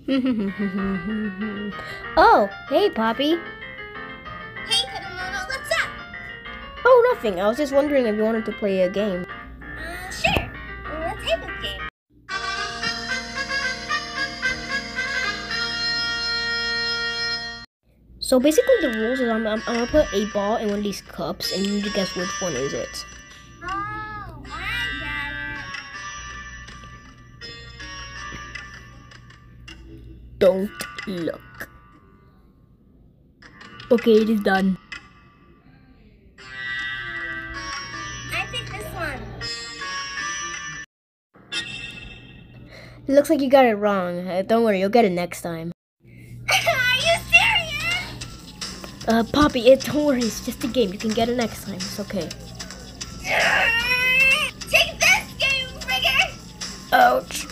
Oh, hey, Poppy. Hey, Kodomono, what's up? Oh, nothing. I was just wondering if you wanted to play a game. Sure. What type of game? So basically the rules is I'm gonna put a ball in one of these cups and you need to guess which one is it. Oh, I got it. Don't look. Okay, it is done. I picked this one. It looks like you got it wrong. Don't worry, you'll get it next time. Are you serious? Poppy, don't worry, it's just a game. You can get it next time. It's okay. Take this, game rigger! Ouch.